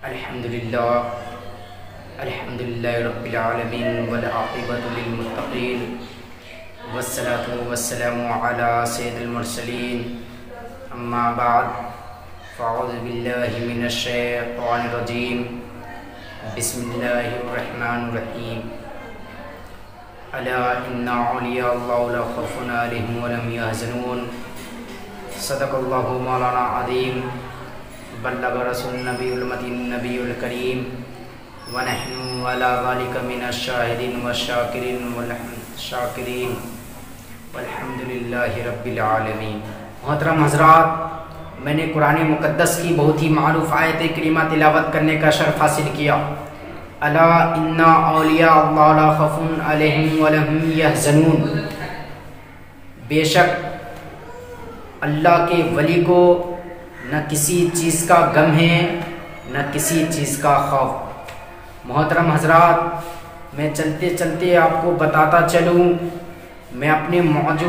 الحمدللہ رب العالمین والعاقبۃ للمتقین والصلاة والسلام علی سید المرسلین اما بعد فاعوذ باللہ من الشیطان الرجیم بسم اللہ الرحمن الرحیم الا ان اولیاء اللہ لا خوف علیہم ولا هم يحزنون صدق اللہ مولانا عظیم بلغ رسول النبی المتین النبی الکریم ونحن علی ذلک من الشاہدین والشاکرین والحمد للہ رب العالمین۔ محترم حضرات، میں نے قرآن مقدس کی بہت ہی معروف آیت کریمہ تلاوت کرنے کا شرف حاصل کیا۔ الا ان اولیاء اللہ لا خوف علیہم ولا هم يحزنون، بے شک اللہ کے ولی کو نہ کسی چیز کا غم ہے نہ کسی چیز کا خوف۔ محترم حضرات، میں چلتے چلتے آپ کو بتاتا چلوں، میں اپنی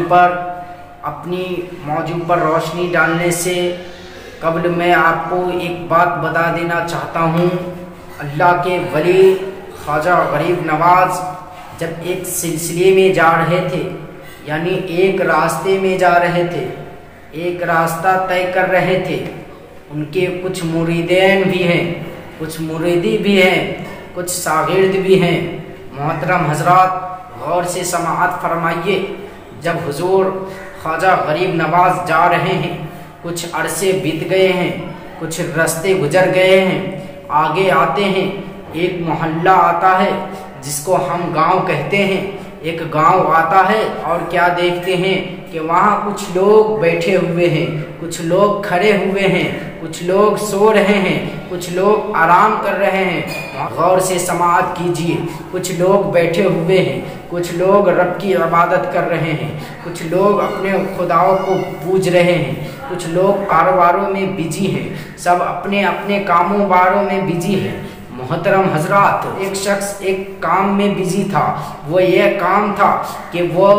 موضوع پر روشنی ڈالنے سے قبل میں آپ کو ایک بات بتا دینا چاہتا ہوں۔ اللہ کے ولی خواجہ غریب نواز جب ایک سلسلے میں جا رہے تھے، یعنی ایک راستے میں جا رہے تھے، ایک راستہ طے کر رہے تھے، ان کے کچھ مریدین بھی ہیں، کچھ مریدی بھی ہیں، کچھ شاگرد بھی ہیں۔ محترم حضرات، غور سے سماعت فرمائیے۔ جب حضور خواجہ غریب نواز جا رہے ہیں، کچھ عرصے بیت گئے ہیں، کچھ راستے گزر گئے ہیں، آگے آتے ہیں، ایک محلہ آتا ہے جس کو ہم گاؤں کہتے ہیں۔ ایک گاؤں آتا ہے اور کیا دیکھتے ہیں کہ وہاں کچھ لوگ بیٹھے ہوئے ہیں، کچھ لوگ کھڑے ہوئے ہیں، کچھ لوگ سو رہے ہیں، کچھ لوگ آرام کر رہے ہیں۔ غور سے سماعت کیجیے۔ کچھ لوگ بیٹھے ہوئے ہیں، کچھ لوگ رب کی عبادت کر رہے ہیں، کچھ لوگ اپنے خداؤں کو پوج رہے ہیں، کچھ لوگ کاروباروں میں بزی ہیں، سب اپنے اپنے کاموں باروں میں بزی ہیں۔ محترم حضرات، ایک شخص ایک کام میں بزی تھا۔ وہ یہ کام تھا کہ وہ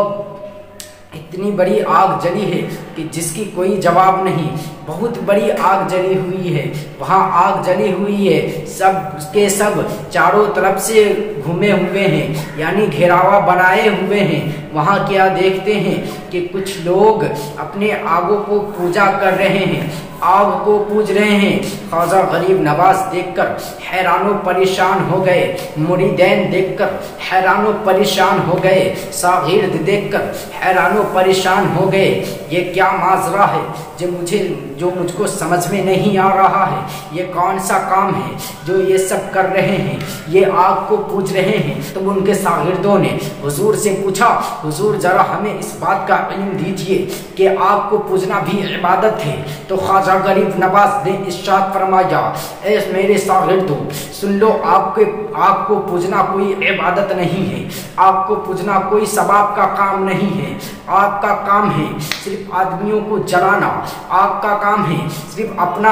اتنی بڑی آگ جلی ہے کہ جس کی کوئی جواب نہیں، بہت بڑی آگ جلی ہوئی ہے، وہاں آگ جلی ہوئی ہے، سب کے سب چاروں طرف سے گھومے ہوئے ہیں، یعنی گھیراوا بنائے ہوئے ہیں۔ وہاں کیا دیکھتے ہیں کہ کچھ لوگ اپنے آگوں کو پوجا کر رہے ہیں، آگ کو پوج رہے ہیں۔ خواجہ غریب نواز دیکھ کر حیران و پریشان ہو گئے، مریدین دیکھ کر حیران و پریشان ہو گئے، شاگرد دیکھ کر حیران و پریشان ہو گئے۔ یہ کیا ماجرا ہے جو مجھ کو سمجھ میں نہیں آ رہا ہے؟ یہ کون سا کام ہے جو یہ سب کر رہے ہیں؟ یہ آگ کو پوج رہے ہیں۔ تب ان کے شاگردوں نے حضور سے پوچھا، حضور ذرا ہمیں اس بات کا علم دیجیے کہ آگ کو پوجنا بھی عبادت ہے۔ تو خواجہ غریب نواز نے ارشاد فرمایا، اے میرے شاگردوں سن لو، آگ کو پوجنا کوئی عبادت نہیں ہے، آگ کو پوجنا کوئی ثواب کا کام نہیں ہے۔ آگ کا کام ہے صرف آدمیوں کو جلانا، آگ کا کام ہے صرف اپنا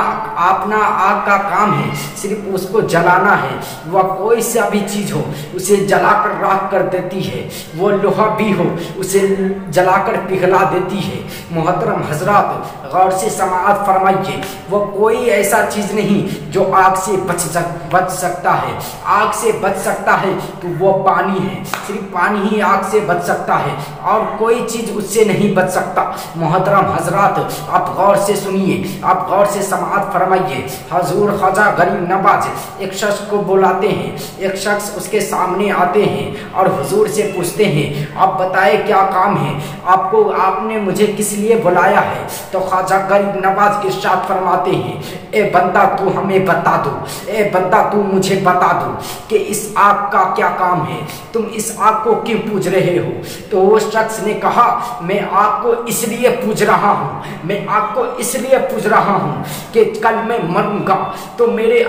آگ کا کام ہے صرف اس کو جلانا ہے۔ وہ کوئی سا بھی چیز ہو اسے جلا کر راکھ کر دیتی ہے، وہ لوہا بھی ہو اسے جلا کر پگھلا دیتی ہے۔ محترم حضرات، غور سے سماعت فرمائیے، وہ کوئی ایسا چیز نہیں جو آگ سے بچ سکتا ہے۔ آگ سے بچ سکتا ہے تو وہ پانی ہے، صرف پانی ہی آگ سے بچ سکتا ہے، اور کوئی چیز اس سے نہیں بچ سکتا۔ محترم حضرات، آپ غور سے سنیے، آپ غور سے سماعت فرمائیے۔ حضور خواجہ غریب نواز ایک شخص کو بلاتے ہیں، ایک شخص اس کے سامنے آتے ہیں اور حضور سے پوچھتے ہیں، آپ بتائے کیا کام ہے، آپ نے مجھے کس لیے بلایا ہے؟ تو خواجہ غریب نواز ارشاد فرماتے ہیں، اے بندہ تو ہمیں بتا دو، اے بندہ تو مجھے بتا دو کہ اس آگ کا کیا کام ہے، تم اس آگ کو کیوں پوج رہے ہو؟ تو وہ شخص نے کہا، میں آگ کو اس لیے پوج رہا ہوں، میں آگ کو اس لیے پوج رہا ہوں کہ کل میں مروں گا تو میرے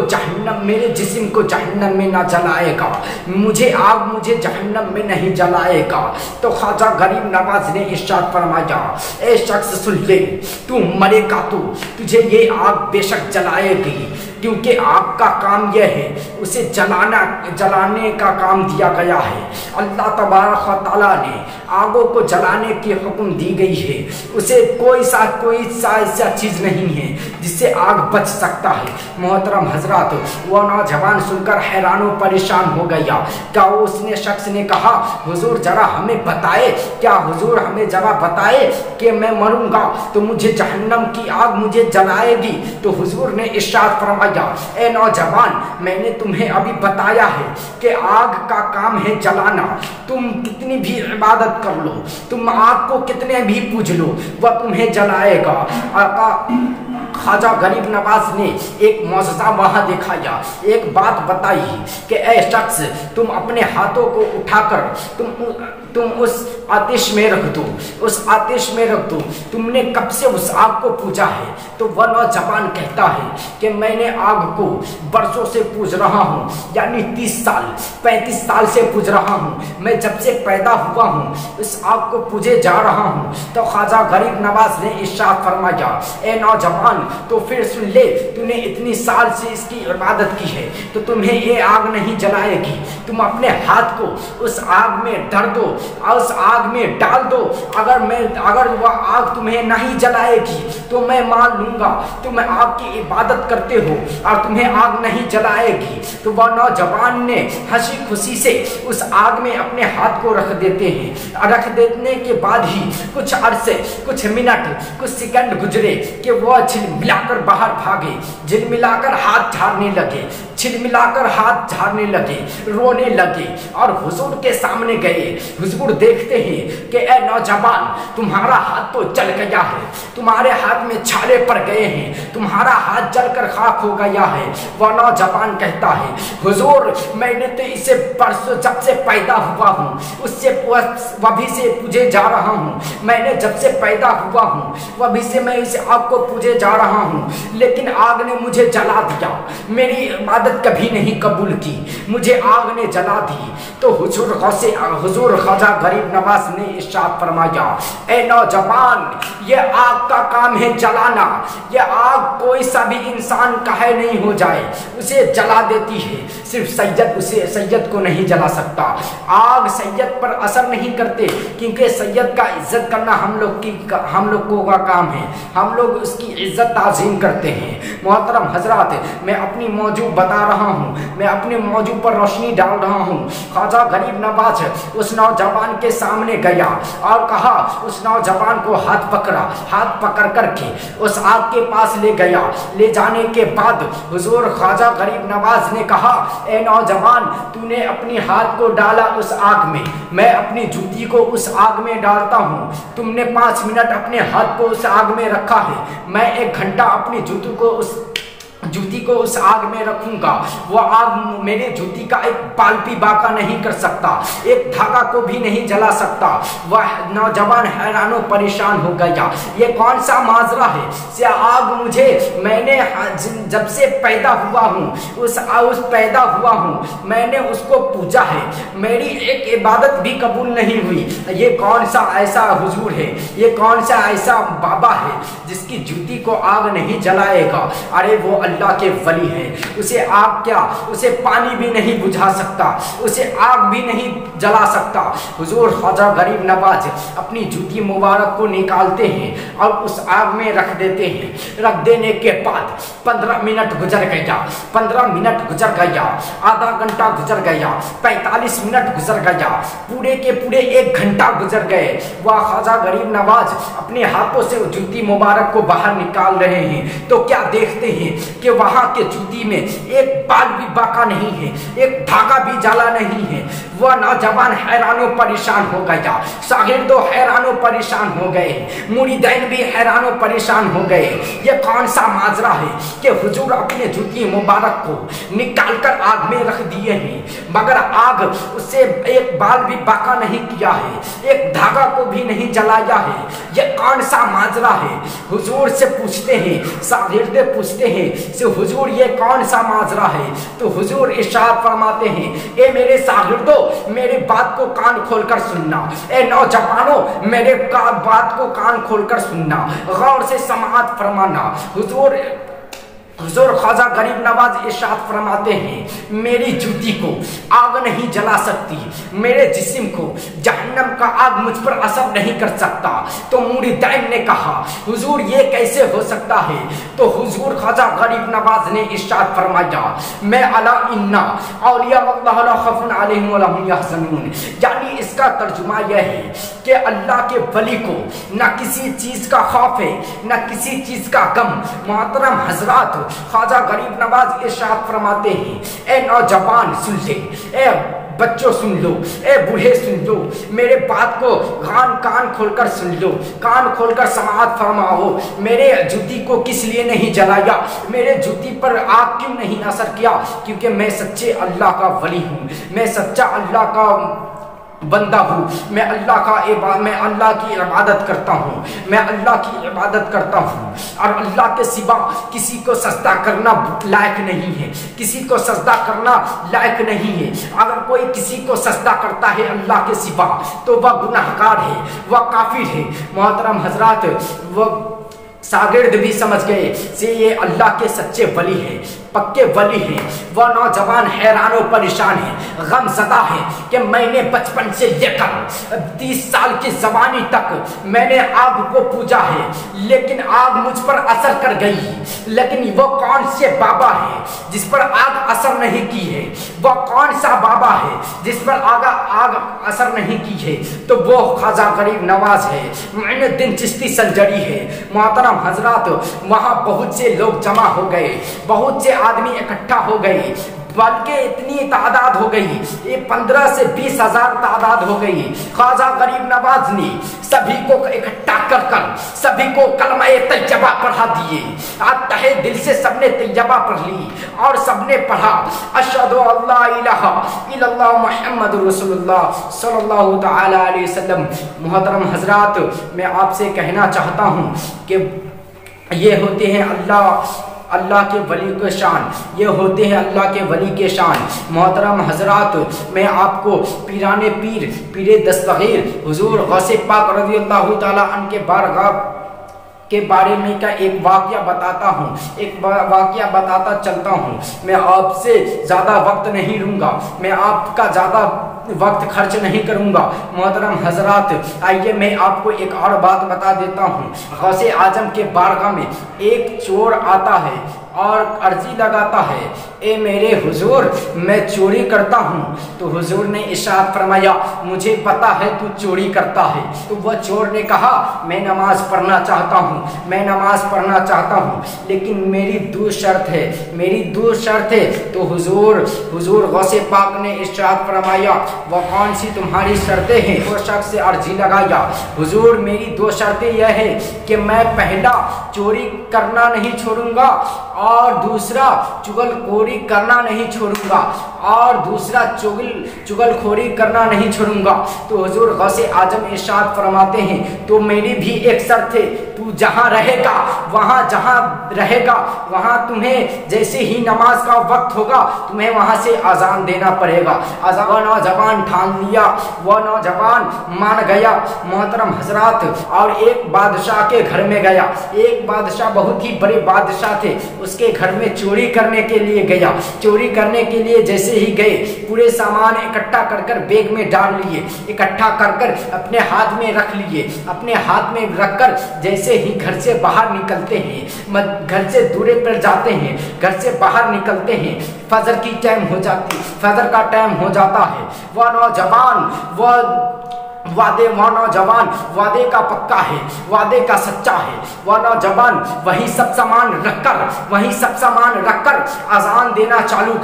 جسم کو جہنم میں نہ جلائے گا، آگ مجھے جہنم میں نہیں جلائے گا۔ تو خواجہ غریب نواز نے ارشاد فرمایا، اے شخص سن لے، تو مرے گا تو تجھے یہ آگ بے شک جلائے گی، کیونکہ آگ کا کام یہ ہے، اسے جلانے کا کام دیا گیا ہے۔ اللہ تبارک و تعالیٰ نے आगों को जलाने की हुक्म दी गई है, उसे कोई ऐसा चीज नहीं है जिससे आग बच सकता है। मोहतरम हजरात, वो नौजवान सुनकर हैरान और परेशान हो गया। क्या उसने शख्स ने कहा, हुजूर जरा हमें बताए, क्या हुजूर हमें जरा बताए कि मैं मरूंगा तो मुझे जहन्नम की आग मुझे जलाएगी? तो हुजूर ने इरशाद फरमाया, ए नौजवान, मैंने तुम्हें अभी बताया है कि आग का काम है जलाना। तुम कितनी भी इबादत कर लो, तुम आग को कितने भी पूज लो, वह तुम्हें जलाएगा। आका ख्वाजा गरीब नवाज ने एक मौजज़ा वहाँ दिखाया, एक बात बताई कि ए शख्स, तुम अपने हाथों को उठाकर तुम उस आतिश में रख दो, उस आतिश में रख दो। तुमने कब से उस आग को पूजा है? तो वह नौजवान कहता है कि मैंने आग को बरसों से पूज रहा हूँ, यानी 30 साल 35 साल से पूज रहा हूँ। मैं जब से पैदा हुआ हूँ इस आग को पूजे जा रहा हूँ। तो ख्वाजा गरीब नवाज ने इरशाद फरमाया, ए नौजवान, तो फिर सुन ले, तूने इतनी साल से इसकी इबादत की है तो तुम्हें ये आग नहीं जलाएगी। तुम अपने हाथ को उस आग में धर दो और उस आग में डाल दो। अगर वह आग तुम्हें नहीं जलाएगी तो मैं मान लूंगा तुम आग की इबादत करते हो और तुम्हें आग नहीं जलाएगी। तो वह नौजवान ने हंसी खुशी से उस आग में अपने हाथ को रख देते हैं। रख देने के बाद ही कुछ अरसे, कुछ मिनट, कुछ सेकंड गुजरे कि वह झिलमिलाकर बाहर भागे, झिलमिलाकर हाथ झाड़ने लगे, छिलमिलाकर हाथ झाड़ने लगे, रोने लगे और हुजूर के सामने गए। हुजूर देखते हैं कि ए नौजवान, तुम्हारा हाथ तो जल गया है, तुम्हारे हाथ में छाले पड़ गए हैं, तुम्हारा हाथ जलकर खाक हो गया है। वह नौजवान कहता है, हुजूर मैंने तो इसे परसों जब से पैदा हुआ हूँ उससे वभी से पूजे जा रहा हूँ। मैंने जब से पैदा हुआ हूँ वभी से मैं इस आग को पूजे जा रहा हूँ, लेकिन आग ने मुझे जला दिया। मेरी इबादत कभी नहीं कबूल की, मुझे आग ने जला दी। तो हुजूर ख्वाजा गरीब नवाज ने इरशाद फरमाया, ए नौजवान, ये आग का काम है जलाना। ये आग कोई सा भी इंसान काहे नहीं हो जाए उसे जला देती है, सिर्फ सैयद को नहीं जला सकता। आग सैयद पर असर नहीं करते क्योंकि सैयद का इज्जत करना हम लोगों का काम है, हम लोग उसकी इज्जत ताज़ीम करते हैं। मोहतरम हजरात, मैं अपनी मौजू बता रहा हूँ, मैं अपने मौजू पर रोशनी डाल रहा हूँ। ख्वाजा गरीब नवाज उस नौजवान के सामने गया और कहा, उस नौजवान को हाथ पकड़ करके उस आग के पास ले गया। ले जाने के बाद हुजूर ख्वाजा गरीब नवाज ने कहा, ए नौजवान, तूने अपनी हाथ को डाला उस आग में, मैं अपनी जूती को उस आग में डालता हूँ। तुमने 5 मिनट अपने हाथ को उस आग में रखा है, मैं 1 घंटा अपनी जूती को उस आग में रखूंगा। वो आग मेरे जूती का एक बाल भी बाका नहीं कर सकता, एक धागा को भी नहीं जला सकता। वह नौजवान हैरान और परेशान हो गया, ये कौन सा माजरा है? से आग मुझे, मैंने जब से पैदा हुआ हूँ उस पैदा हुआ हूँ मैंने उसको पूजा है, मेरी एक इबादत भी कबूल नहीं हुई। ये कौन सा ऐसा हुजूर है, ये कौन सा ऐसा बाबा है जिसकी जूती को आग नहीं जलाएगा? अरे वो अल्लाह के वली है, उसे आग क्या, उसे पानी भी नहीं बुझा सकता, उसे आग भी नहीं जला सकता। हुजूर ख्वाजा गरीब नवाज अपनी जूती मुबारक को निकालते हैं और उस आग में रख देते हैं। रख देने के बाद 15 मिनट गुजर गया, 15 मिनट गुजर गया, आधा घंटा गुजर गया, 45 मिनट गुजर गया, पूरे के पूरे 1 घंटा गुजर गए। वह ख्वाजा गरीब नवाज अपने हाथों से जूती मुबारक को बाहर निकाल रहे हैं तो क्या देखते हैं कि वहां के जूती में एक बाल भी बाका नहीं है, एक धागा भी जाला नहीं है। वह नौजवान हैरानो परेशान हो गया, शागिर्दो हैरानो परेशान हो गए, मुरीदैन भी हैरानो परेशान हो गए। ये कौन सा माजरा है कि हुजूर अपने जूती मुबारक को निकालकर आग में रख दिए हैं, मगर आग उससे एक बाल भी बाका नहीं किया है, एक धागा को भी नहीं जलाया है। ये कौन सा माजरा है? हुजूर से पूछते हैं, शागिर्दे पूछते हैं से हुजूर ये कौन सा माजरा है? तो हुजूर इरशाद फरमाते हैं, ए मेरे शागिर्दो, मेरे बात को कान खोलकर सुनना, ए नौजवानों मेरे बात को कान खोलकर सुनना, गौर से समाअत फरमाना। हुजूर हुजूर ख्वाजा गरीब नवाज इरशाद फरमाते हैं मेरी जूती को आग नहीं जला सकती, मेरे जिस्म को जहन्नम का आग मुझ पर असर नहीं कर सकता। तो मुरीदैन ने कहा हुजूर ये कैसे हो सकता है? तो हुजूर ख्वाजा गरीब नवाज ने इरशाद फरमाया मैं अला इन्ना औलिया अल्लाह ला खौफुन अलैहिम वला हुम यहज़नून, यानी इसका तर्जुमा यह है कि अल्लाह के वली को न किसी चीज का खौफ है न किसी चीज का गम। मोहतरम हजरात, ख्वाजा गरीब नवाज इरशाद फरमाते हैं ए नौजवान सुन ले, ए बच्चों सुन लो, ए बूढ़े सुन लो, मेरे बात को कान खोलकर सुन लो, कान खोलकर समाअत फरमाओ। मेरे जूती को किस लिए नहीं जलाया, मेरे जूती पर आग क्यों नहीं असर किया? क्योंकि मैं सच्चे अल्लाह का वली हूँ, मैं सच्चा अल्लाह का बंदा हूँ, मैं अल्लाह की इबादत करता हूँ, मैं अल्लाह की इबादत करता हूँ और अल्लाह के सिवा किसी को सजदा करना लायक नहीं है, किसी को सजदा करना लायक नहीं है। अगर कोई किसी को सजदा करता है अल्लाह के सिवा तो वह गुनाहगार है, वह काफिर है। मोहतरम हजरात, वह शागिर्द भी समझ गए से ये अल्लाह के सच्चे वली हैं, पक्के वली हैं। वह नौजवान हैरान और परेशान है, गमज़दा है कि मैंने बचपन से लेकर 30 साल की जवानी तक मैंने आग को पूजा है, लेकिन आग मुझ पर असर कर गई। लेकिन वो कौन से बाबा है जिस पर आग असर नहीं की है? वह कौन सा बाबा है जिस पर आग असर नहीं की है? तो वो ख्वाजा गरीब नवाज है, मुइनुद्दीन चिश्ती संजरी है। मोहतरम हजरात, वहाँ बहुत से लोग जमा हो गए, बहुत से आदमी इकट्ठा हो गए, बल्कि इतनी तादाद हो गई, ये 15 से 20 हजार तादाद हो गई। ख्वाजा गरीब नवाज ने सभी को इकट्ठा कर सभी को कलमा-ए तैयबा पढ़ा दिए। आज तहे दिल से सबने तैयबा पढ़ ली और सबने पढ़ा अशहदु अल्ला इलाहा इल्लल्लाह मुहम्मदुर रसूलुल्लाह सल्लल्लाहु तआला अलैहि वसल्लम। मोहतरम हजरात, मैं आपसे कहना चाहता हूँ कि ये होते हैं अल्लाह के वली के शान, ये होते हैं अल्लाह के वली के शान। मोहतरम हजरात, मैं आपको पीरे दस्तगीर हुजूर गौसे पाक रज़ियल्लाहु ताला अन्हु के बारगाह के बारे में का एक वाक़या बताता हूँ, एक वाक़या बताता चलता हूँ। मैं आपसे ज़्यादा वक्त नहीं लूँगा, मैं आपका ज़्यादा वक्त खर्च नहीं करूँगा। मोहतरम हजरात, आइए मैं आपको एक और बात बता देता हूँ। गौसे आजम के बारगाह में एक चोर आता है और अर्जी लगाता है ए मेरे हुजूर मैं चोरी करता हूँ। तो हुजूर ने इरशाद फरमाया मुझे पता है तू चोरी करता है। तो वह चोर ने कहा मैं नमाज पढ़ना चाहता हूँ, मैं नमाज पढ़ना चाहता हूँ, लेकिन मेरी दो शर्त है। तो हुजूर गौसे पाक ने इरशाद फरमाया वह कौन सी तुम्हारी शर्तें हैं? वो शख्स से अर्जी लगाया हुजूर मेरी दो शर्तें यह है कि मैं पहला चोरी करना नहीं छोड़ूंगा और दूसरा चुगलखोरी करना नहीं छोड़ूंगा और दूसरा चुगलखोरी करना नहीं छोड़ूंगा। तो हुजूर गौसे आजम इरशाद फरमाते हैं तो मेरी भी एक शर्त है, तू जहाँ रहेगा वहाँ तुम्हें जैसे ही नमाज का वक्त होगा तुम्हें वहाँ से अजान देना पड़ेगा। अजान नौजवान ठान लिया, वह नौजवान मान गया। मोहतरम हजरात, और एक बादशाह के घर में गया। एक बादशाह बहुत ही बड़े बादशाह थे, उसके घर में चोरी करने के लिए गया। चोरी करने के लिए जैसे ही गए पूरे सामान इकट्ठा कर बैग में डाल लिए, इकट्ठा कर अपने हाथ में रख लिए। अपने हाथ में रखकर जैसे ही घर से बाहर निकलते हैं, घर से दूरे पर जाते हैं, घर से बाहर निकलते हैं, फजर का टाइम हो जाता है। वह नौजवान वादे का पक्का है, वादे का सच्चा है। वह नौजवान वही सब सामान रखकर अजान देना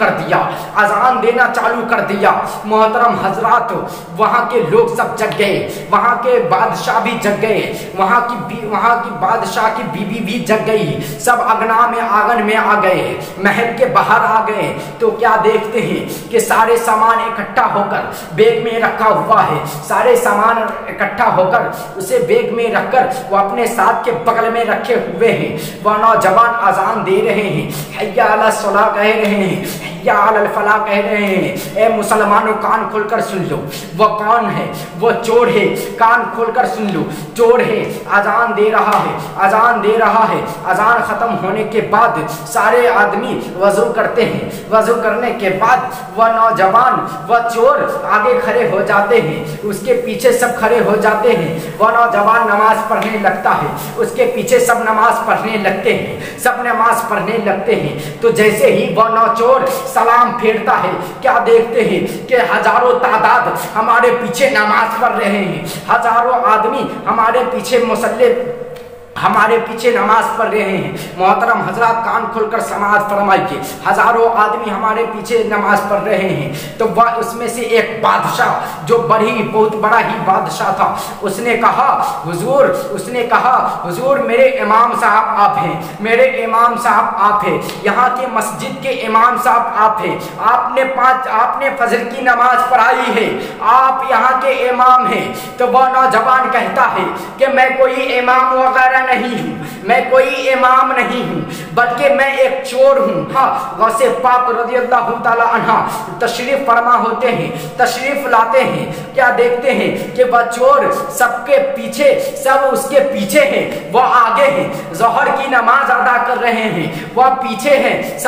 चालू कर दिया। मोहतरम हजरात, वहाँ के लोग सब जग गए, वहाँ के बादशाह भी जग गए, वहाँ की बादशाह की बीवी भी जग गई। सब आंगन में आ गए, महल के बाहर आ गए। तो क्या देखते हैं कि सारे सामान इकट्ठा होकर बैग में रखा हुआ है। सारे सामान इकट्ठा होकर उसे बैग में रखकर वो अपने साथ के बगल में रखे हुए हैं। वह नौजवान अजान दे रहे हैं, हय्या अला सलाह कह रहे हैं, हैया अलल फलाह कह रहे हैं। ए मुसलमानों कान खोलकर सुन लो, वो कौन है? वो चोर है, कान खोलकर सुन लो, चोर है। अजान दे रहा है, अजान दे रहा है। अजान खत्म होने के बाद सारे आदमी वजू करते हैं, वजू करने के बाद वह नौजवान, वह चोर आगे खड़े हो जाते हैं, उसके पीछे सब खड़े हो जाते हैं। वह नौजवान नमाज पढ़ने लगता है, उसके पीछे सब नमाज पढ़ने लगते हैं, सब नमाज पढ़ने लगते हैं। तो जैसे ही वह नौचोर सलाम फेरता है, क्या देखते हैं कि हजारों तादाद हमारे पीछे नमाज पढ़ रहे हैं, हजारों आदमी हमारे पीछे मुसल्ले हमारे पीछे नमाज पढ़ रहे हैं। मोहतरम हजरात कान खोलकर समाज फरमाइए, हजारों आदमी हमारे पीछे नमाज पढ़ रहे हैं। तो वह उसमें से एक बादशाह जो बहुत बड़ा ही बादशाह था, उसने कहा हुजूर, उसने कहा हुजूर मेरे इमाम साहब आप हैं, मेरे इमाम साहब आप हैं, यहाँ के मस्जिद के इमाम साहब आप हैं, आपने फजर की नमाज पढ़ाई है, आप यहाँ के इमाम हैं। तो वह नौजवान कहता है कि मैं कोई इमाम वगैरह नहीं हूँ, मैं कोई इमाम नहीं हूँ, बल्कि मैं एक चोर हूँ। हाँ, गौसे पाक रज़ियल्लाहु ताला अन्हा तशरीफ फरमा होते हैं, तशरीफ लाते हैं, क्या देखते हैं कि वह चोर सबके पीछे, सब उसके पीछे हैं, वह आगे हैं, ज़ोहर की नमाज अदा कर रहे हैं, वह पीछे हैं,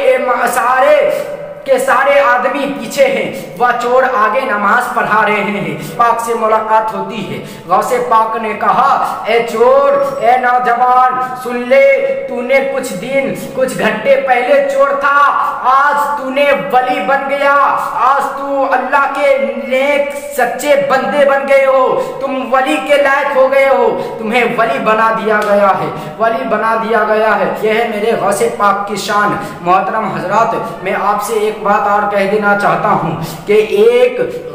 सारे के सारे आदमी पीछे हैं, वह चोर आगे नमाज पढ़ा रहे हैं। पाक से मुलाकात होती है, गौसे पाक ने कहा ए चोर, ए नौजवान सुन ले, तूने कुछ घंटे पहले चोर था, आज तूने वली बन गया, आज तू अल्लाह के नेक सच्चे बंदे बन गए हो, तुम वली के लायक हो गए हो, तुम्हें वली बना दिया गया है, वली बना दिया गया है। यह है मेरे गौसे पाक की शान। मोहतरम हजरात, मैं आपसे एक बात और कह देना चाहता हूँ कि एक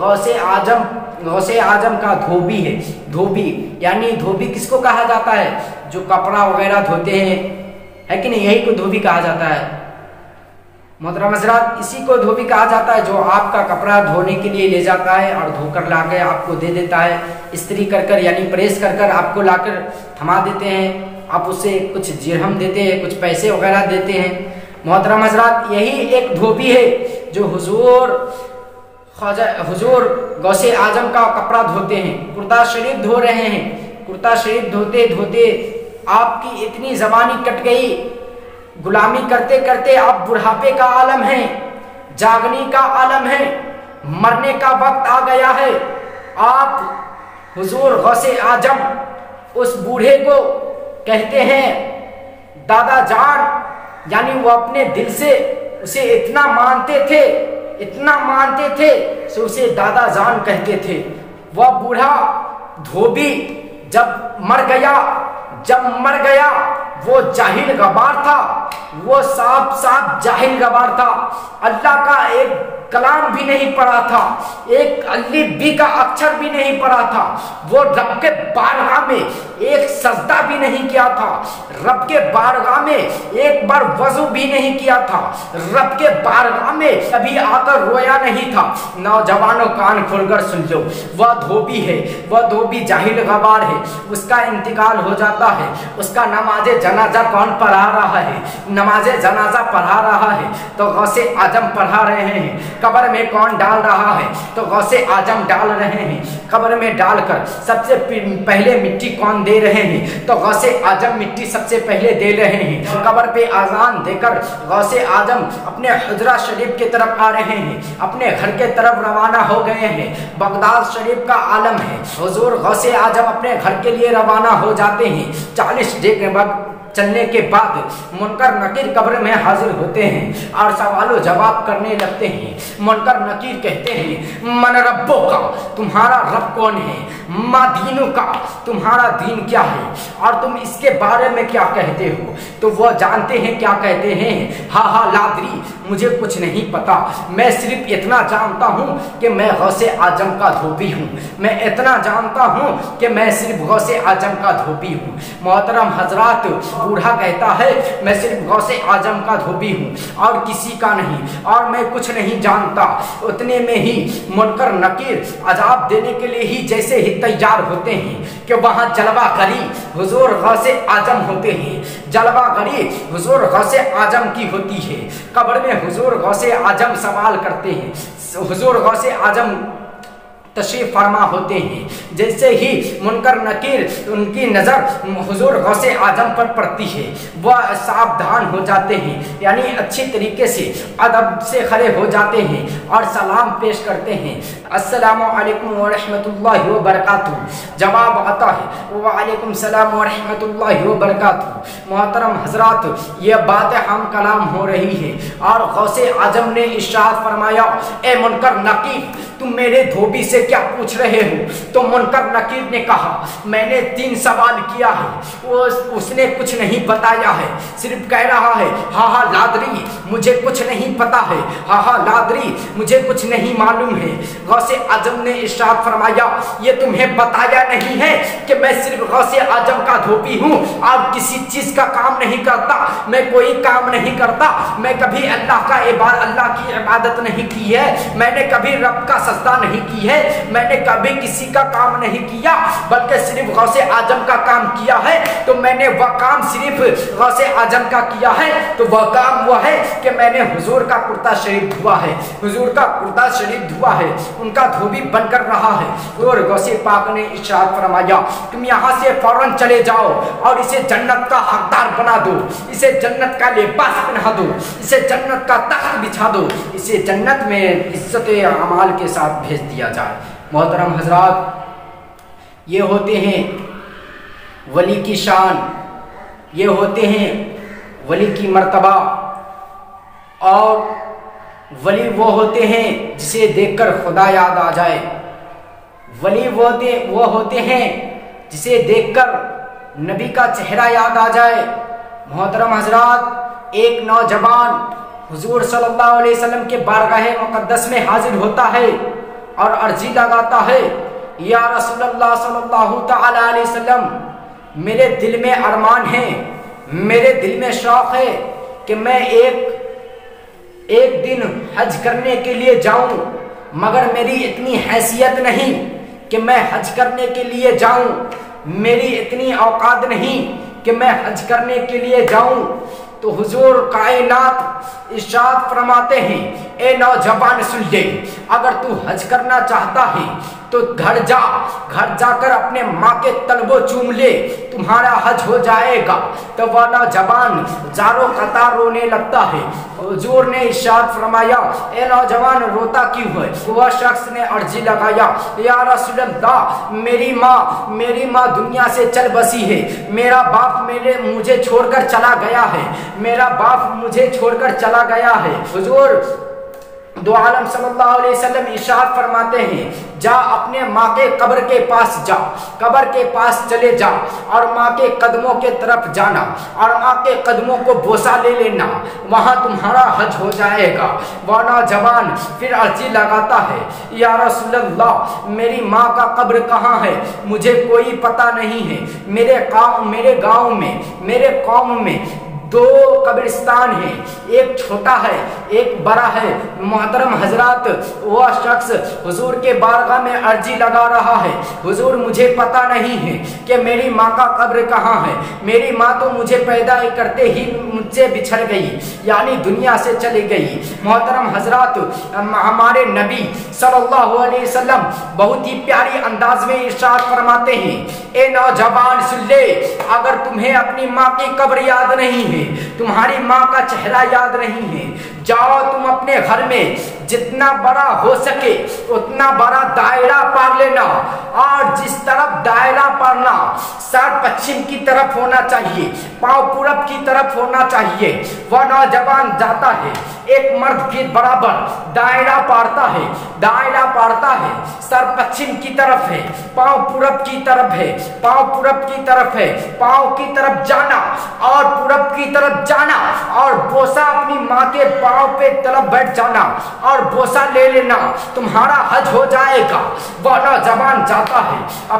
गौसे आजम का धोबी है। धोबी यानी धोबी किसको कहा जाता है? जो कपड़ा वगैरह धोते हैं, है कि नहीं? यही को धोबी कहा जाता है। मोहतरम हज़रात, इसी को धोबी कहा जाता है जो आपका कपड़ा धोने के लिए ले जाता है और धोकर लाकर आपको दे देता है, इस्त्री कर यानी प्रेस कर आपको लाकर थमा देते हैं, आप उससे कुछ जिरहम देते हैं, कुछ पैसे वगैरह देते हैं। मोहतरम हज़रात, यही एक धोबी है जो हुजूर गौसे आजम का कपड़ा धोते हैं, कुर्ता शरीफ धो रहे हैं। कुर्ता शरीफ धोते धोते आपकी इतनी जबानी कट गई, गुलामी करते करते आप बुढ़ापे का आलम है, जागने का आलम है, मरने का वक्त आ गया है। आप हुजूर गौसे आजम उस बूढ़े को कहते हैं दादा जान, यानी वो अपने दिल से उसे इतना मानते थे, इतना मानते थे कि उसे दादा जान कहते थे। वह बूढ़ा धोबी जब मर गया वो जाहिल गवार था, वो साफ जाहिल गवार था, अल्लाह का एक कलाम भी नहीं पढ़ा था, एक अलिफ बी का अक्षर भी नहीं पढ़ा था, वो रब के बारगाह में एक सजदा भी नहीं किया था, रब के बारगाह में एक बार वजू भी नहीं किया था, रब के बारगाह में कभी आकर रोया नहीं था। नौजवानों कान खोलकर सुन लो, वह धोबी है, वह धोबी जाहिल गवार है, उसका इंतकाल हो जाता है। उसका नमाजे जनाजा कौन पढ़ा रहा है? नमाजे जनाजा पढ़ा रहा है तो गौसे आजम पढ़ा रहे हैं। कब्र में कौन डाल रहा है? तो गौसे आजम डाल रहे हैं। कब्र में डालकर सबसे पहले मिट्टी कौन दे रहे हैं? तो गौसे आजम मिट्टी सबसे पहले दे रहे हैं। कब्र पे आजान देकर गौसे आजम अपने हुजरा शरीफ की तरफ आ रहे हैं, अपने घर के तरफ रवाना हो गए हैं। बगदाद शरीफ का आलम है, हुजूर गौसे आजम अपने घर के लिए रवाना हो जाते हैं। 40 डेग चलने के बाद मुनकर नकीर कब्र में हाजिर होते हैं और सवालों जवाब करने लगते हैं। मुनकर नकीर कहते हैं मन रब्बो का, तुम्हारा रब कौन है? मा दीनों का, तुम्हारा दीन क्या है और तुम इसके बारे में क्या कहते हो? तो वह जानते हैं क्या कहते हैं, हा लादरी, मुझे कुछ नहीं पता, मैं सिर्फ इतना जानता हूँ कि मैं गौसे आजम का धोबी हूँ, मैं इतना जानता हूँ कि मैं सिर्फ गौसे आजम का धोबी हूँ। मोहतरम हजरात, बूढ़ा कहता है मैं सिर्फ गौसे आजम का धोबी हूँ और किसी का नहीं, और मैं कुछ नहीं जानता। उतने में ही मुनकर नकीर अजाब देने के लिए ही जैसे ही तैयार होते हैं कि वहाँ जलवा करी हुजूर गौसे आजम होते हैं। जलवा गरी हुजूर गौसे आजम की होती है। कब्र में हुजूर गौसे आजम सवाल करते हैं, हुजूर गौसे आजम तशरीफ फरमा होते हैं। जैसे ही मुनकर नकीर उनकी नज़र हुजूर गौसे आजम पर पड़ती है, वह सावधान हो जाते हैं, यानी अच्छी तरीके से अदब से खड़े हो जाते हैं और सलाम पेश करते हैं, अस्सलामु अलैकुम व रहमतुल्लाहि व बरकातुहू। जवाब आता है वालेकुम सलाम व रहमतुल्लाहि व बरकातुहू। मोहतरम हजरात, ये बातें हम कलाम हो रही है और गौसे आजम ने इरशाद फरमाया, ए मुनकर नकीर, तुम मेरे धोबी से क्या पूछ रहे हो? तो मुनकर नकीर ने कहा, मैंने 3 सवाल किया है, उसने कुछ नहीं बताया है, सिर्फ कह रहा है हाँ हाँ लादरी मुझे कुछ नहीं पता है, हाँ हाँ लादरी मुझे कुछ नहीं मालूम है। गौसे आजम ने इरशाद फरमाया, ये तुम्हें बताया नहीं है कि मैं सिर्फ गौसे आजम का धोबी हूँ और किसी चीज का काम नहीं करता, मैं कोई काम नहीं करता, मैं कभी अल्लाह की इबादत नहीं की है, मैंने कभी रब का सजदा नहीं की है, मैंने कभी किसी का काम नहीं किया, बल्कि सिर्फ गौसे आजम का काम किया है। तो मैंने वह काम सिर्फ गौसे आजम का किया है, तो वह काम वह है कि मैंने हुजूर का कुर्ता शरीफ धुआ है, हुजूर का कुर्ता शरीफ धुआ है, उनका धोबी बनकर रहा है। और गौसे पाक ने इरशाद फरमाया, तुम यहाँ से फौरन चले जाओ और इसे जन्नत का हकदार बना दो, इसे जन्नत का लिबास पहना दो, इसे जन्नत का तख्त बिछा दो, इसे जन्नत में इज्जत अमाल के साथ भेज दिया जाए। मोहतरम हजरात, ये होते हैं वली की शान, ये होते हैं वली की मर्तबा, और वली वो होते हैं जिसे देखकर खुदा याद आ जाए, वली वो होते हैं जिसे देखकर नबी का चेहरा याद आ जाए। मोहतरम हजरात, एक नौजवान हुजूर सल्लल्लाहु अलैहि वसल्लम के बारगाह मुक़द्दस में हाजिर होता है और अर्जी लगाता है, या रसूलल्लाह सल्लल्लाहु तआला अलैहि वसल्लम, मेरे दिल में अरमान है, मेरे दिल में शौक़ है कि मैं एक दिन हज करने के लिए जाऊं, मगर मेरी इतनी हैसियत नहीं कि मैं हज करने के लिए जाऊं, मेरी इतनी औकात नहीं कि मैं हज करने के लिए जाऊं। तो हुजूर कायनात इरशाद फरमाते हैं, ए नौजवान सुन ले, अगर तू हज करना चाहता है तो घर जाकर अपने माँ के तलबो चूम ले, तुम्हारा हज हो जाएगा। तो वह नौजवान जारो कतार रोने लगता है। हुजूर ने इरशाद फरमाया, ए नौजवान रोता क्यों है? वह शख्स ने अर्जी लगाया, या रसूलल्लाह, मेरी माँ दुनिया से चल बसी है, मेरा बाप मुझे छोड़कर चला गया है, मेरा बाप मुझे छोड़कर चला गया है। हुजूर दो आलम सल्लल्लाहु अलैहि वसल्लम इरशाद फरमाते हैं, जा अपने माँ के कब्र के पास जा, कब्र के पास चले जा और माँ के कदमों के तरफ जाना और माँ के कदमों को बोसा ले लेना, वहाँ तुम्हारा हज हो जाएगा। वह नौजवान फिर अर्जी लगाता है, या रसूलल्लाह, मेरी माँ का कब्र कहाँ है? मुझे कोई पता नहीं है। मेरे कौम में 2 कब्रिस्तान है, एक छोटा है एक बड़ा है। मोहतरम हजरात, वह शख्स हुजूर के बारगाह में अर्जी लगा रहा है, हुजूर मुझे पता नहीं है कि मेरी माँ का कब्र कहाँ है, मेरी माँ तो मुझे पैदा करते ही मुझसे बिछड़ गई, यानी दुनिया से चली गई। मोहतरम हजरात, हमारे नबी सल्लल्लाहु अलैहि वसल्लम बहुत ही प्यारी अंदाज में इरशाद फरमाते हैं, ए नौजवान सुन ले, अगर तुम्हें अपनी माँ की कब्र याद नहीं है, तुम्हारी माँ का चेहरा याद नहीं है, जाओ तुम अपने घर में जितना बड़ा हो सके उतना बड़ा दायरा पार लेना, और जिस तरफ दायरा पारना सर पश्चिम की तरफ होना चाहिए, पांव पूरब की तरफ होना चाहिए। वह नौजवान जाता है, एक मर्द के बराबर दायरा पारता है, सर पश्चिम की तरफ है, पांव पूरब की तरफ है, पांव पूरब की तरफ है, पांव की तरफ जाना और पूरब की तरफ जाना, और बोसा अपनी माँ के पांव पे तरफ बैठ जाना और बोसा ले लेना, तुम्हारा हज हो जाएगा। वह नौजवान जाता है,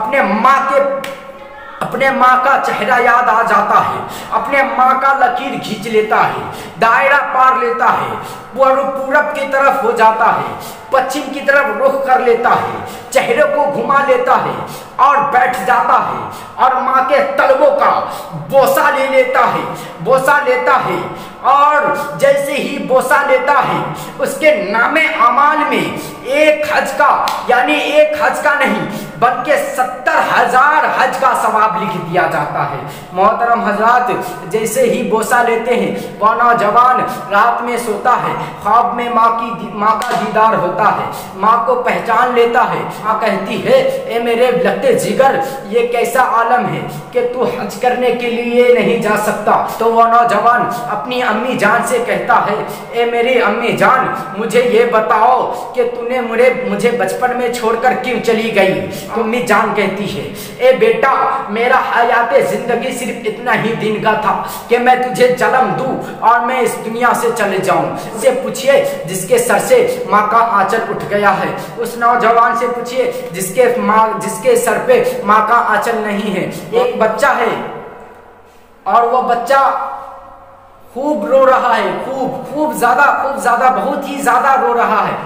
अपने माँ का चेहरा याद आ जाता है, अपने माँ का लकीर खींच लेता है, दायरा पार लेता है, वो पूरब की तरफ हो जाता है, पश्चिम की तरफ रुख कर लेता है, चेहरे को घुमा लेता है और बैठ जाता है और माँ के तलवों का बोसा ले लेता है, बोसा लेता है। और जैसे ही बोसा लेता है उसके नामे अमाल में एक हज का, यानी एक हज का नहीं बल्कि 70,000 हज का सवाब लिख दिया जाता है। मोहतरम हजरात, जैसे ही बोसा लेते हैं वह नौजवान रात में सोता है, ख्वाब में माँ का दीदार होता है, माँ को पहचान लेता है। माँ कहती है, ए मेरे लट्टे जिगर, ये कैसा आलम है कि तू हज करने के लिए नहीं जा सकता। तो वह नौजवान अपनी अम्मी जान से कहता है, ए मेरी अम्मी जान, मुझे ये बताओ कि तूने मुझे बचपन में छोड़कर क्यों चली गई। अम्मी जान कहती है, ए बेटा, मेरा हयाते जिंदगी सिर्फ इतना ही दिन का था कि मैं तुझे जन्म दूं और मैं इस दुनिया से चले जाऊं। से पूछिए जिसके सर से माँ का आंचल उठ गया है, उस नौजवान से पूछिए जिसके सर पे माँ का आंचल नहीं है। एक बच्चा है और वह बच्चा खूब रो रहा है, खूब ज्यादा बहुत ही ज्यादा रो रहा है।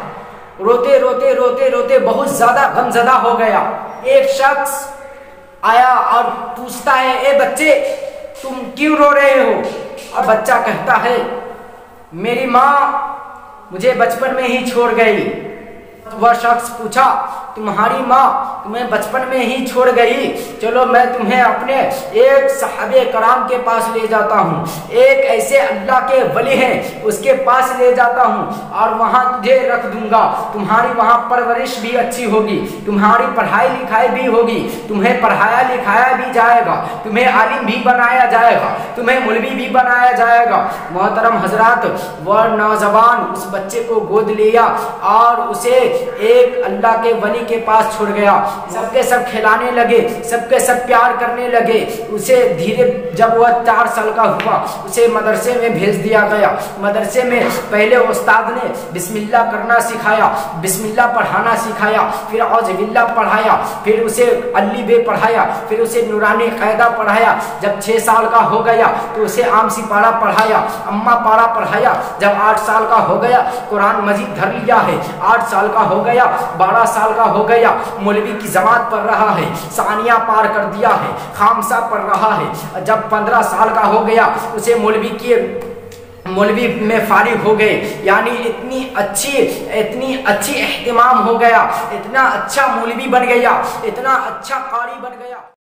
रोते बहुत ज्यादा गमज़दा हो गया। एक शख्स आया और पूछता है, ए बच्चे, तुम क्यों रो रहे हो? और बच्चा कहता है, मेरी माँ मुझे बचपन में ही छोड़ गई। वह शख्स पूछा, तुम्हारी माँ तुम्हें बचपन में ही छोड़ गई? चलो मैं तुम्हें अपने एक सहाबे कराम के पास ले जाता हूँ, एक ऐसे अल्लाह के वली हैं उसके पास ले जाता हूँ और वहाँ तुझे रख दूंगा। तुम्हारी वहाँ परवरिश भी अच्छी होगी, तुम्हारी पढ़ाई लिखाई भी होगी, तुम्हें पढ़ाया लिखाया भी जाएगा, तुम्हें आलिम भी बनाया जाएगा, तुम्हें मौलवी भी बनाया जाएगा। मोहतरम हजरात, वह नौजवान उस बच्चे को गोद लिया और उसे एक अल्लाह के वली के पास छोड़ गया। सबके सब खिलाने लगे, सबके सब प्यार करने लगे। उसे धीरे जब वह 4 साल का हुआ उसे मदरसे में भेज दिया गया। मदरसे में पहले उस्ताद ने बिस्मिल्लाह करना सिखाया, बिस्मिल्लाह पढ़ाना सिखाया, फिर औज़बिल्लाह पढ़ाया, फिर उसे अल्ली बे पढ़ाया, फिर उसे नूरानी कायदा पढ़ाया। जब 6 साल का हो गया तो उसे आम सिपारा पढ़ाया, अम्मा पारा पढ़ाया। जब 8 साल का हो गया कुरान मजीद धर लिया है। 8 साल का हो गया, 12 साल का हो गया, मौलवी की जमात पढ़ रहा है, सानिया पार कर दिया है, खामसा पढ़ रहा है। जब 15 साल का हो गया उसे मौलवी में फारिग हो गए, यानी इतनी अच्छी एहतिमाम हो गया, इतना अच्छा मौलवी बन गया, इतना अच्छा कारी बन गया।